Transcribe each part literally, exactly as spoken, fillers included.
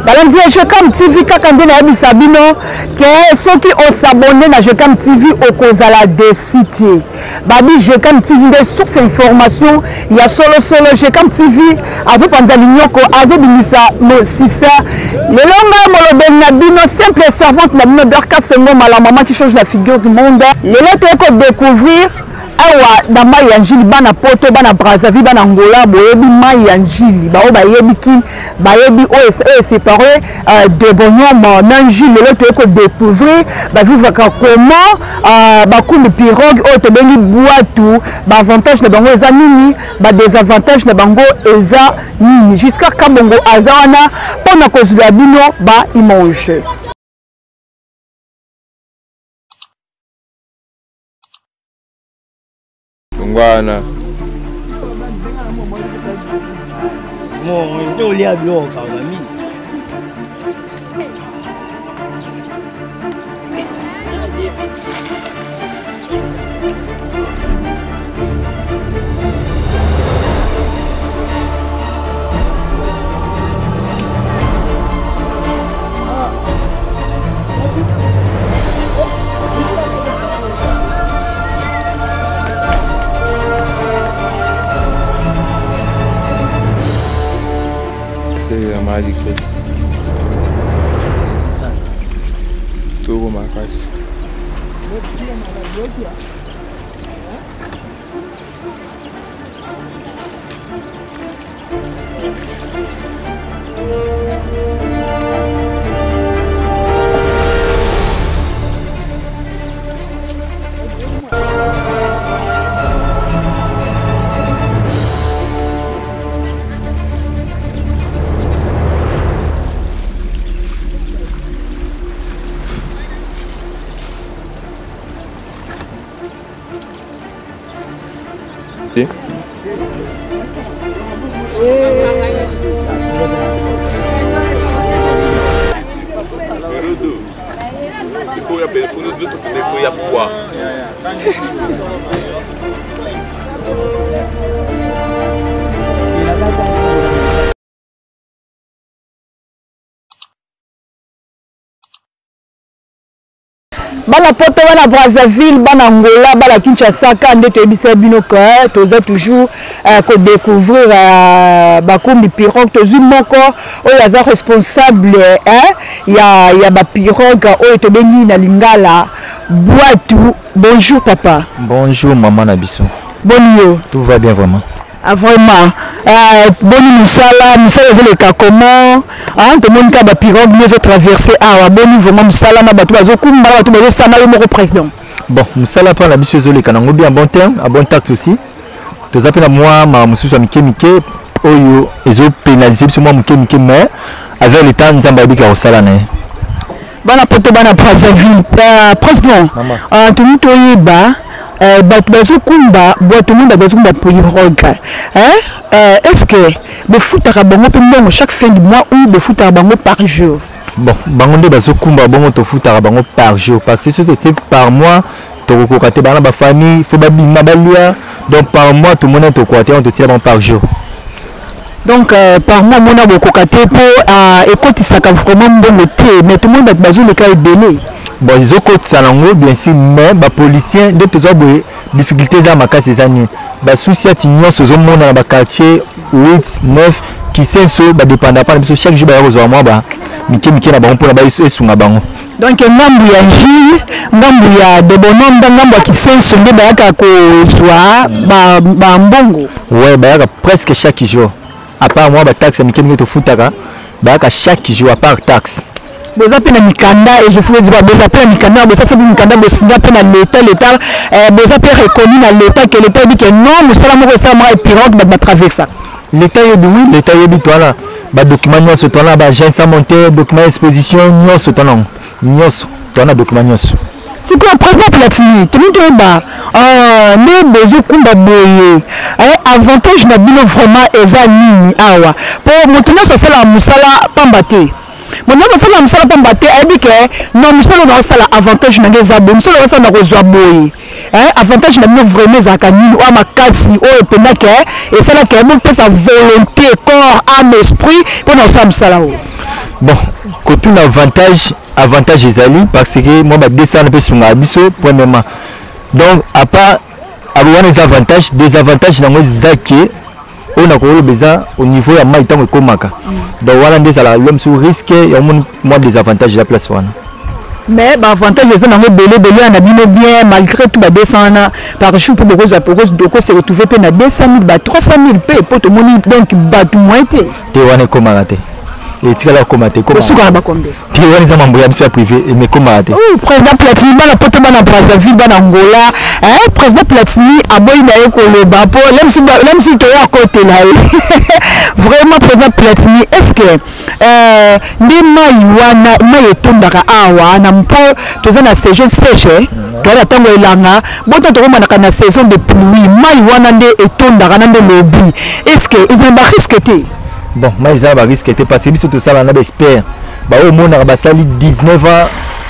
balanzi ya Jecam T V kaka nde na yebisa bino ke soki osabone na Jecam T V okozala desiti babi Jecam T V nde source information ya solo solo Jecam T V azopanda linyoko azobimisa mosisa lelo nga molobeli na bino simple servante na bino Dorcas Ngoma la maman qui change la figure du monde lelo toyeko découvrir awa na mai ya njili bana poto bana Brazzaville bana Angola boyebi mai ya njili bao bayebi ki bayebi o séparé de bonhomme na njili lelo toyeko découvrir ba vivre comment ba kumbi pirogue o to bengi boatu ba avantage na bango eza nini ba désavantage na bango eza nini jusqu'à kabongo azawana pona kozula bino ba image. Ngwana mo ndio lia bloka mami Malicos. Tudo marcas. Sim. Depois eu penso no outro, depois eu poa. Bana poto bana Brazzaville bana Angola bana Kinshasa kande toyebisa bino que toza toujours ko découvrir bakumbi pirogue tozu moko oyo aza responsable hein ya ya ba pirogue oyo tobengi na lingala boatu. Bonjour papa. Bonjour maman Nabiso. Bonjour. Tout va bien vraiment. Ah, vraiment. Euh, Boni Moussala, Moussala est le cas comment hein, tout le monde qui a pirogue nous a traversé. Ah, Boni vraiment Moussala n'a pas tout à Zokum, tout à Sama le président. Bon, Moussala prend la mission sur les canaux bien bon terme, à bon tact aussi. Tous appels à moi, ma Moussou Mike Mike, Oyo, ils ont pénalisé sur moi Mike Mike, mais avec le temps, nous avons dit qu'il y a au salon. Bana poto bana Brazzaville, président. Ah, tout le monde est bas. Bato bazokumba boito monde bazokumba pirogue hein est-ce que be futaka bango pe mbongo chaque fin du mois ou be futaka bango par jour? Bon bango nde bazokumba bango to futaka bango par jour parce que c'était par mois to kokate bana ba famille faut babima balia donc par mois tout le monde to kokate on te tire par jour. Donc euh, par mois mon a kokate pour écotisaka vraiment mbongo te mais tout le monde bazo le cas est belé. Bon, ils ont côté salongo bien sûr, mais les policiers de toutes les difficultés à ma case ces années. Les soucis à Tignon, ce sont dans le quartier huit, neuf, qui sont sur les dépendants par exemple chaque jour ils ont moi bah Miki Miki na bango pour la baisse sur la bango. Donc ngambu ya Gilles, ngambu ya de bonhomme ngambu qui sont sur les bayaka ko soit ba ba mbongo. Ouais, bayaka presque chaque jour. À part moi ba taxe Miki Miki to futaka, bayaka chaque jour à part taxe. Boza pena mikanda et je voulais dire boza pena mikanda boza c'est mikanda bosinga pena l'état l'état boza pena reconnu dans l'état que l'état dit que non nous sommes moko ça mara pirogue ba traverser l'état y oui l'état y toi là ba document nyonso toi là ba agence monter document exposition nyonso toi non nyonso toi na document nyonso c'est quoi président Platini tout le monde ba ah mais bezo kumba boye avantage na bino vraiment eza nini awa pour moto nyonso sala musala pambate. Mon nom c'est la musala pambate a dit que non musala na sala avantage na ngeza bo musala na sala kozwa boye hein avantage na bino vraiment za kanini o makasi o pena que et ça là que mon pesa volonté corps âme esprit pour na sala musala o. bon côté un avantage avantage ezali parce que moi ba descendre pe sunga biso premièrement donc à part avoir des avantages des avantages dans les zaki on a quoi besoin au niveau ya mai tango komaka donc voilà des ala l'homme sur risque et moi des avantages la place wana mais bah avantage c'est dans le belé belé on a bien bien malgré tout ba descendre par jour pour beaucoup pour beaucoup se retrouver pe na deux cent mille ba trois cent mille pe pour tout monde donc ba tout moins été te wana komaka te et tu vas commenter comment tu vas combien tu vas les amambres monsieur privé mais comment oui président Platini bana poto bana Brazzaville bana Angola hein président Platini a boy na yeko le bapo même si même si tu es à côté là vraiment président Platini est-ce que euh ndi mai wana mai tondaka awa na mpo toza na saison sèche kala tango elanga boto to komana na saison de pluie mai wana nde etondaka na nde lobby est-ce que ils ont risque té bon mais ça va risquer de passer biso tout ça on a espère bah au monde a basali dix-neuf ans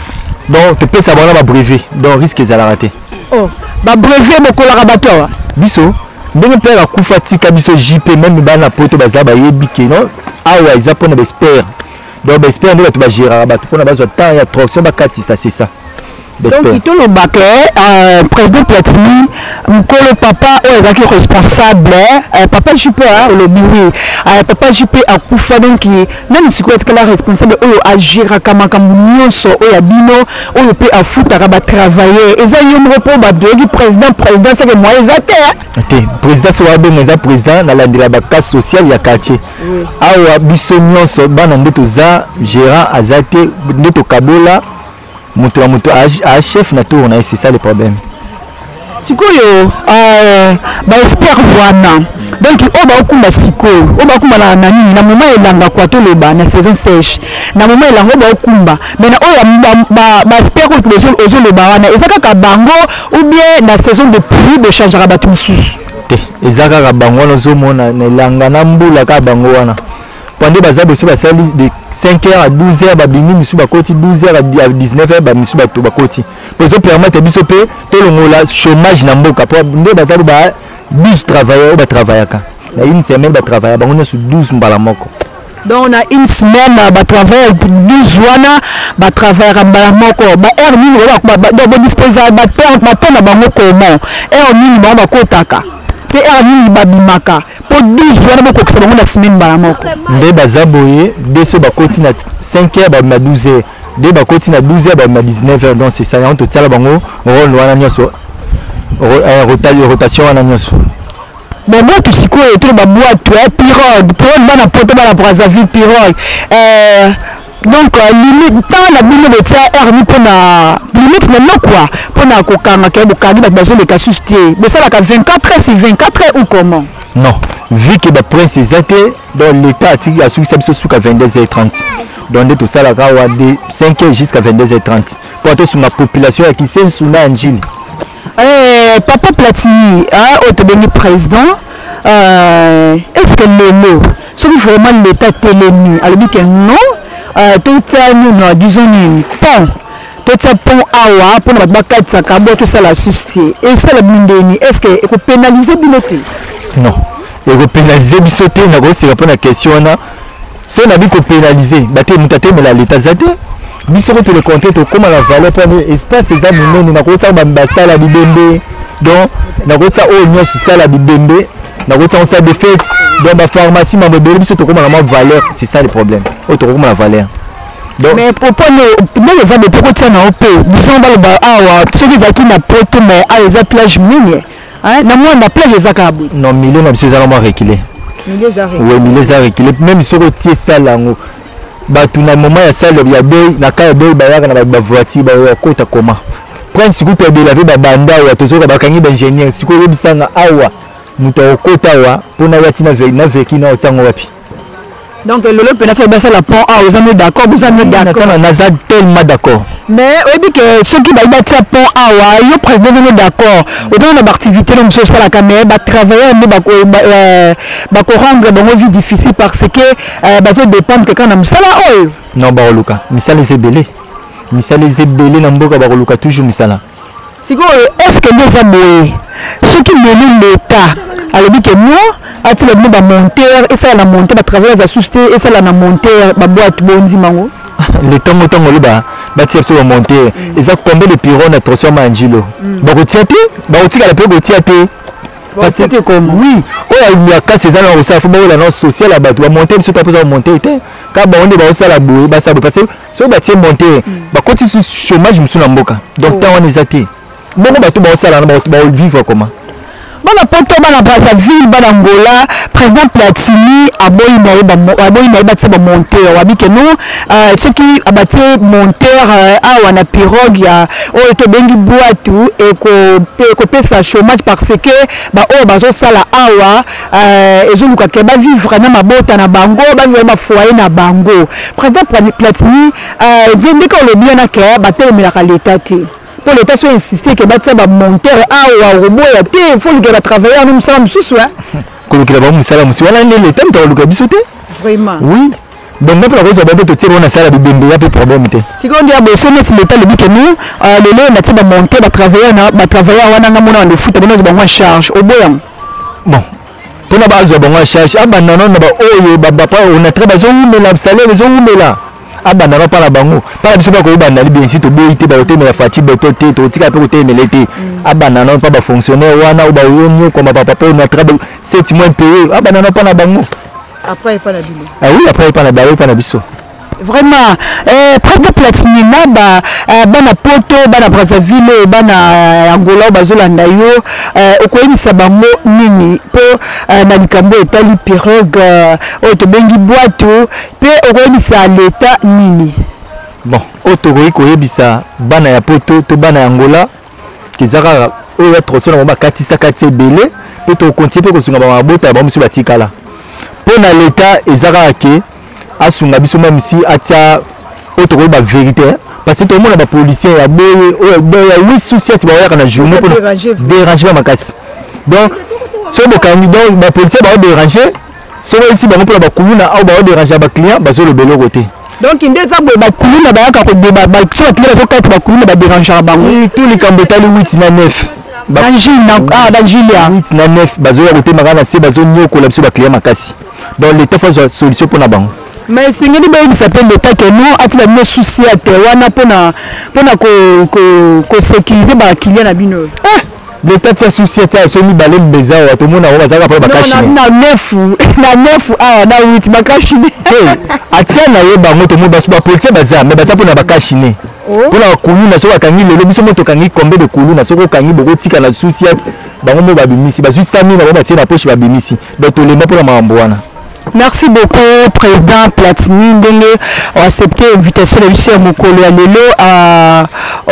donc tu peux savoir là brevet donc risque ça la rater oh ba brevet moko la rabato biso ndenge père a kufatika biso J P même bana poto baza ba yebike non awa ils apona espère donc espère ndio tu ba gérer rabato pona bazo temps ya trop ça ba kati ça c'est ça donc il tout le baquet euh, président Platini le papa est responsable euh, papa J P le bureau euh, papa J P a kufa donc même si quoi est responsable ou agir kama kama nyonso o ya bino o peut a foutre à travailler et ça yom repos ba de président président c'est que moi exacté te président so wa ben za président na landira ba cas social ya quartier awa biso nyonso bana ndeto za gérant azate ndeto kabola moto la moto a chef na tour na c'est ça le problème sikoyo euh ba espère wana donc o ba okumba sikoyo o ba okumba na nani na moment elanga kwa to le ba na saison sèche na moment elanga o ba okumba mais na o ba ba espère que les autres ozo le ba wana ezaka ka bango ou bien na saison de pluie de changera ba tumsusu te ezaka ka bango na zo mona na elanga na mbula ka bango wana pendant baza beso ba sali de cinq heures à douze heures ba bimi misu ba koti douze heures à dix-neuf heures ba misu ba to ba koti pour ça permettre biso pe to longola chômage na mboka pour nde baza ba douze travailleurs ba travaillaka na une semaine ba travailler bango na sur douze mbala moko donc on a une semaine ba travailler douze wana ba travailler mbala moko ba heure nini ba ba disposer ba temps ba temps na bango comment heure nini ba ba kotaka pe heure nini ba bimaka pour douze wana boko ko bango na semaine mbala moko nde baza boye deso ba koti na cinq heures ba na douze heures de ba koti na douze heures ba na dix-neuf heures donc c'est ça on total bango rôle wana nyoso rotation wana nyoso mais moi tout ce que tout ba boîte pirogue pirogue bana poto bana Brazzaville pirogue euh donc limite pas la bino de tia heure ni pona limite maintenant quoi pona kokanga ke bokagi ba bazo le kasustie mais ça la vingt-quatre heures c'est vingt-quatre heures ou comment non vu que ba prince ezate dans l'état a sous ça biso suka vingt-deux heures trente donc tout ça la kawa de cinq heures jusqu'à vingt-deux heures trente pour tout sur ma population qui c'est sous na njili eh papa Platini hein au devenu président euh est-ce que le mot c'est vraiment l'état télémi alors dit que non euh tout ça nous nous disons ni pont tout ça pont awa pour na bakati sakabo tout ça la susciter et ça la bindeni est-ce que il faut pénaliser biloté non il faut pénaliser bisoté na ko c'est répondre à question na so na bi ko pénaliser baté mutate mais la l'état zate biso ko le compter to comme la valeur pour espace ça munene na ko ta ba basala bibembe donc na ko ta o nyo sala bibembe na ko ta on sa de fait dans la pharmacie ma modèle biso to comme la valeur c'est ça le problème o to comme la valeur donc mais pour pas les exemples pour ko na op biso ba ba awa ceux qui zaki na poto mais a les plage mine hein na moi na plage ezaka abou non million na biso za mo reculer milliers arrêt oui milliers arrêt même biso ko tie ça lango batu na moment ya salle ya bei na ka bei ba yaka na ba voiture ba kota koma prince kuta de la ba banda wa tozoka ba kangi ba ingénieur siko yebisanga awa muto okota wa pona yati na ve na veki na otango wapi donc le le peut faire ça la pont ah vous êtes d'accord vous êtes d'accord on a tellement d'accord mais oui dit que ceux qui va mettre ça pont ah ouais le président est d'accord autant dans l'activité donc sur ça la caméra va travailler mais va va ko rendre bon vie difficile parce que ba zo dépendre que quand on ça là oh non ba luka misala c'est belé misala c'est belé na mboka ba luka toujours misala c'est quoi est-ce que nous avons ceux qui menent l'état alobi que moi ati le ba monteur et ça la monter ba travailler za société et ça la na monteur ba boîte bondi mango le temps autant le ba ba tia sur monteur ils ont combien de piron na troisième manjilo ba ko tia te ba ko tika la pe ko tia te parce que comme oui oh il y a quatre saisons on ça faut ba la non social la ba tu monter sur ta pour monter te ka ba onde ba ça la boue ba ça parce que so ba tia monter ba continue sur chômage musu na mboka donc tant on est até bon ba tu ba ça la ba vivre comment bana poto bana Brazzaville bana Angola président Platini aboyi na aboyi na ba tsaba monteur wabi que non euh ceux qui abaté monteur awa na pirogue ya o to bengi boatu et ko ko pesa chômage parce que ba o ba zo sala awa euh ezo luka ke ba vivre na mabota na bango ba vivre ba foyer na bango président Platini euh ngende ko le bien na ke ba telemela l'état te pour l'État soit insisté que battre ba monteur ah ou robot ya té il faut que va travailler nous sommes sous là que le ba musala musi wala l'État mta luka bisoté vraiment oui donc même la cause ba to tirer on a sala bibembe ya pe problème té si on dit abosso net l'État le dit que nous le le na té ba monteur ba travailler na ba travailler wana ngamona de foot ba ba charge au boyang bon pour na ba zo ba charge abana non na ba oyo ba papa on a très bazo mais la salaire les on mais là abana na pala bango pala biso ba ko bana li bien si to boyi te ba o te me fati beto te to tika pe ko te me lete abana na pa ba fonctionnaire wana ou ba yonyo comme papa pe na travail sept mois payé abana na pa na bango après pas na bilo ah oui après pas na ba pas na biso vraiment euh président Platini na ba bana poto bana Brazzaville bana Angola bazolanda yo euh okoyebisa bango nini po na likambo etali pirogue o to bengi boato pe okoyebisa l'état nini bon oto koyebisa bana ya poto to bana ya Angola kizaka o ya troso na ba katisa katise belé pe to continuer pe ko sunga ba mabota ba musu batikala po na l'état ezaka ke asunga biso même si atia autre ba vérité parce que tout le monde ba policier ya boye o ya huit soucis ba ya na journée pour déranger ma casse donc so bo candidat ba policier ba déranger so ici ba pour ba kuluna au ba déranger ba client ba zo le belo côté donc indeza bo ba kuluna ba ka ko débat ba so client so kati ba kuluna ba déranger bango tous les cambetali huit na neuf Angile na ah d'Angilia huit na neuf ba zo ya côté magana se ba zo nyoko la biso ba client makasi donc l'état faut solution pour na bango mais c'est ngeli ba s'appelle l'état que non atila no souci à te wana pona pona ko ko sécuriser ba client na bino ah l'état tient souci à te so mi balé mbeza wa to mona wa zaka pa ba kashi na neuf na neuf ah na huit ba kashi atia na ye ba moto mo ba ba police baza mais baza pona ba kashi ne pona kulu na so ba kangi lelo biso moto kangi combien de kulu na so ko kangi boko tika na souci à ba mo ba bimisi ba zuisa mi na ba tia na poche ba bimisi donc to le mo pona mambo wana. Merci beaucoup, Président Platini. Ndenge accepté l'invitation de Lucien Mokolo à Lelo à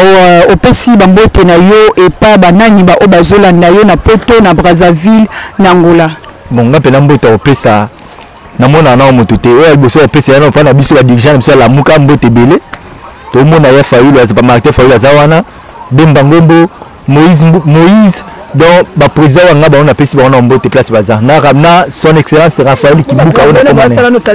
au P C Bambo Tenayo et pas Banani ba Obazola Nayo na Poto na Brazzaville na Angola. Bon, on appelle Mboto au P C A. Na mona na moto te o boso au P C A na pa na biso ba dirigeant biso la muka Mbote belé. To mona ya faulu za pas marqué faulu za wana Demba Ngombo Moïse Moïse donc ba président wanga ba on a pesi ba on a Mbote place bazar na ramna son excellence Raphaël Kibuka on a commandé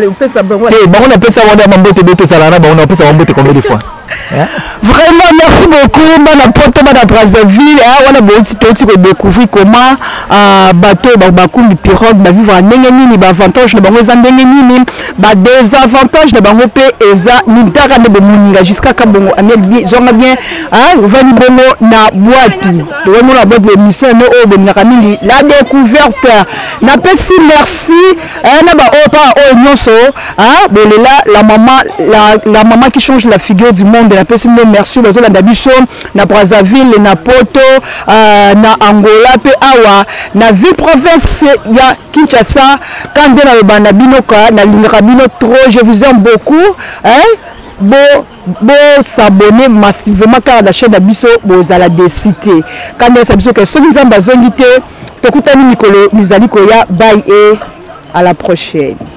eh ba on a pesa wanda Mbote beto salana ba on a pesa Mbote combien de fois vraiment merci beaucoup bana poto bana Brazzaville ah wana bon tu tu découvrir comment euh bateau ba bakumbi pirogue ba vivre ndenge nini ba avantage na bango za ndenge nini ba désavantage na bango pe eza ni dara de bomuninga jusqu'à kabongo amel bien zonga bien ah vani bongo na boîte de wemo na boîte de mission no o boninga mingi la découverte na pesi merci eh na ba o pa o nyoso ah bolela la maman la la maman qui change la figure du monde la pesi merci bato la dabiso na Brazzaville na Poto euh, na Angola pe awa na ville province ya Kinshasa quand na bana binoka na lingaka bino trop je vous aime beaucoup hein bo bo s'abonner massivement car la chaîne d'abiso bozala décité quand na sabiso que so nzamba zongi te tokutani mikolo mizali koya bye et à la prochaine.